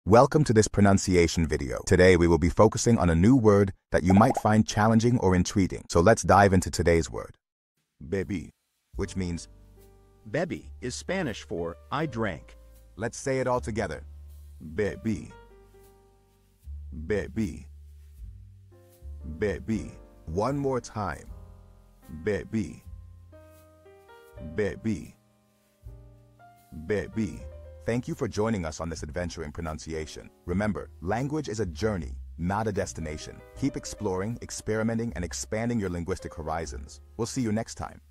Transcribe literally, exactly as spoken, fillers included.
Welcome to this pronunciation video. Today we will be focusing on a new word that you might find challenging or intriguing. So let's dive into today's word. Bebí, which means Bebí is Spanish for I drank. let's say it all together. Bebí. Bebí. Bebí. One more time. Bebí. Bebí. Bebí. Thank you for joining us on this adventure in pronunciation. Remember, language is a journey, not a destination. Keep exploring, experimenting, and expanding your linguistic horizons. We'll see you next time.